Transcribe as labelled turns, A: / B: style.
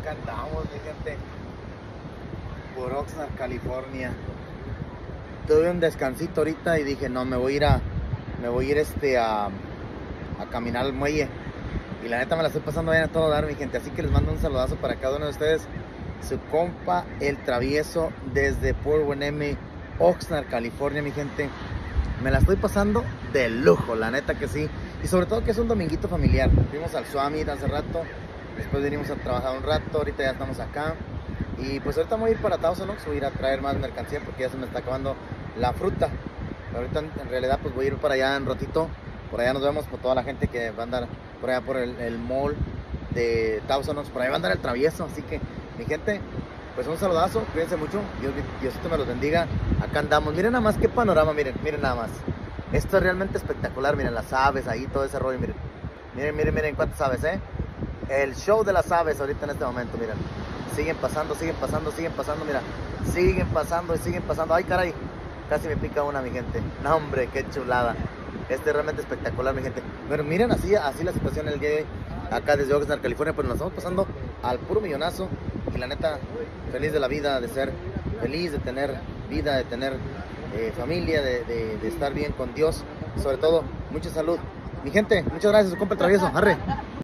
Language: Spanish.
A: Acá andamos, mi gente, por Oxnard, California. Tuve un descansito ahorita y dije, no, me voy a ir a caminar al muelle. Y la neta me la estoy pasando bien a todo dar, mi gente. Así que les mando un saludazo para cada uno de ustedes. Su compa, el travieso, desde Port Hueneme, Oxnard, California, mi gente. Me la estoy pasando de lujo, la neta que sí. Y sobre todo que es un dominguito familiar. Fuimos al Summit hace rato. Después venimos a trabajar un rato. Ahorita ya estamos acá. Y pues ahorita voy a ir para Thousand Oaks. Voy a ir a traer más mercancía porque ya se me está acabando la fruta. Pero ahorita en realidad pues voy a ir para allá en ratito. Por allá nos vemos con toda la gente que va a andar por allá por el mall de Thousand Oaks. Por allá va a andar el travieso. Así que mi gente, pues un saludazo. Cuídense mucho. Diosito me los bendiga. Acá andamos. Miren nada más qué panorama. Miren nada más. Esto es realmente espectacular. Miren las aves ahí, todo ese rollo. Miren cuántas aves, El show de las aves ahorita en este momento, miren. Siguen pasando, mira. Siguen pasando. Ay, caray. Casi me pica una, mi gente. No, hombre, qué chulada. Este es realmente espectacular, mi gente. Pero miren así la situación el día de hoy. Acá desde Oxnard, California, pues nos estamos pasando al puro millonazo. Y la neta, feliz de la vida, de ser feliz, de tener vida, de tener familia, de estar bien con Dios. Sobre todo, mucha salud. Mi gente, muchas gracias, su compa el travieso. Arre.